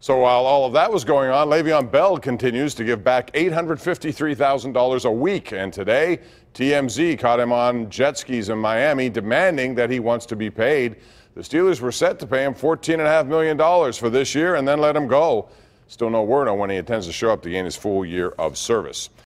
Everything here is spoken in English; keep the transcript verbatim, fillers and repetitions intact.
So while all of that was going on, Le'Veon Bell continues to give back eight hundred fifty-three thousand dollars a week. And today, T M Z caught him on jet skis in Miami, demanding that he wants to be paid. The Steelers were set to pay him fourteen point five million dollars for this year and then let him go. Still no word on when he intends to show up to gain his full year of service.